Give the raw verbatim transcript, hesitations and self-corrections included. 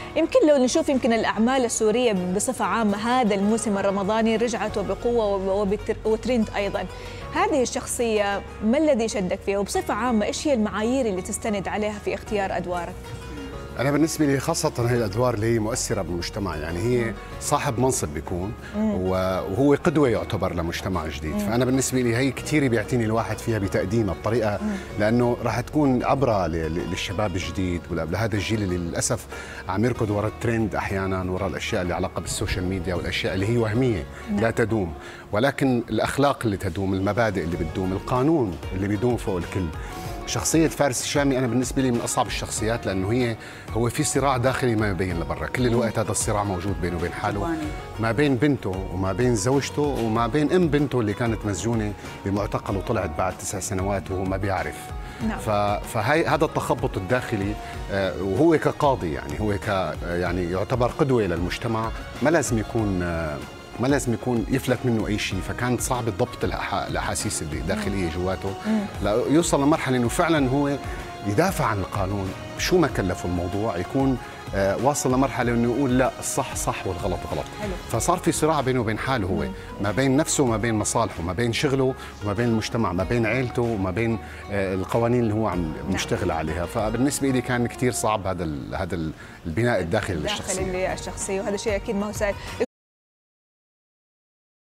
يمكن لو نشوف يمكن الأعمال السورية بصفة عامة هذا الموسم الرمضاني رجعت وبقوة وترند أيضا. هذه الشخصية ما الذي شدك فيها؟ وبصفة عامة إيش هي المعايير اللي تستند عليها في اختيار أدوارك؟ أنا بالنسبة لي خاصة هي الأدوار اللي هي مؤثرة بالمجتمع، يعني هي صاحب منصب بيكون وهو قدوة يعتبر لمجتمع جديد. مم. فأنا بالنسبة لي هي كثير بيعتني الواحد فيها بتقديمها بطريقة، لأنه راح تكون عبرة للشباب الجديد ولهذا الجيل اللي للأسف عم يركض وراء الترند أحيانا، وراء الأشياء اللي علاقة بالسوشيال ميديا والأشياء اللي هي وهمية لا تدوم، ولكن الأخلاق اللي تدوم، المبادئ اللي بتدوم، القانون اللي بيدوم فوق الكل. شخصية فارس الشامي أنا بالنسبة لي من أصعب الشخصيات، لأنه هي هو في صراع داخلي ما يبين لبرا، كل الوقت هذا الصراع موجود بينه وبين حاله، ما بين بنته وما بين زوجته وما بين أم بنته اللي كانت مسجونة بمعتقل وطلعت بعد تسع سنوات وهو ما بيعرف. نعم. فهي هذا التخبط الداخلي، وهو كقاضي يعني هو ك يعني يعتبر قدوة للمجتمع، ما لازم يكون ما لازم يكون يفلت منه اي شيء، فكانت صعب ضبط الاحاسيس اللي داخليه جواته ليوصل لمرحله انه فعلا هو يدافع عن القانون شو ما كلفه الموضوع، يكون آه واصل لمرحله انه يقول لا الصح صح والغلط غلط. حلو. فصار في صراع بينه وبين حاله هو، مم. ما بين نفسه وما بين مصالحه، ما بين شغله وما بين المجتمع، ما بين عائلته وما بين آه القوانين اللي هو عم مشتغل عليها. فبالنسبه لي كان كثير صعب هذا هذا البناء الداخلي للشخصيه. الداخلي للشخصيه، وهذا شيء اكيد ما هو سهل.